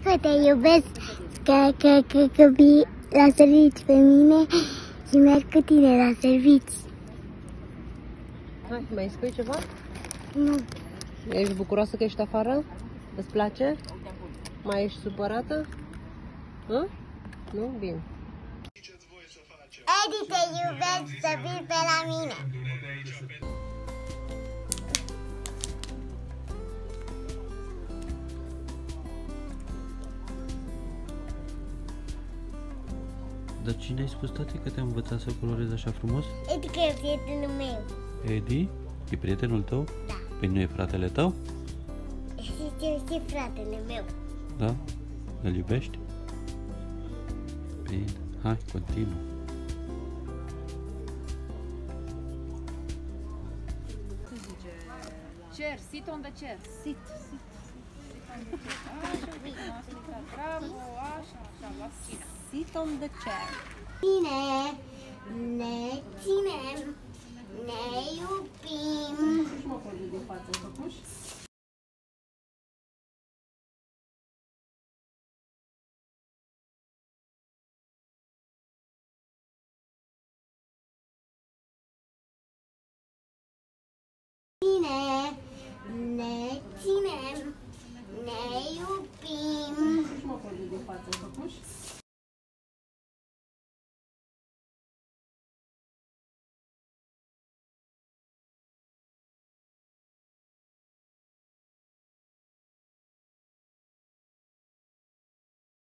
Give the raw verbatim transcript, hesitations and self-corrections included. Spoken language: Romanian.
că te iubesc, că, că, că, că vii la servici pe mine și merg cu tine la servici. Hai, mai spui ceva? Nu. Ești bucuroasă că ești afară? Îți place? Mai ești supărată? Hă? Nu? Bine. Edi, te iubesc, să vii pe la mine. Dar cine ai spus, tati, că te-a învățat să colorezi așa frumos? Edi, că e prietenul meu. Edi? E prietenul tău? Da. Păi nu e fratele tău? Este fratele meu. Da? Îl iubești? Bine, hai, continuă. Chair, sit on the chair. Sit, sit, sit on the chair. Așa, bine, asta e clar. Bravo, așa, așa, la scina. Sit on the chair. Bine, ne ținem, ne iubim.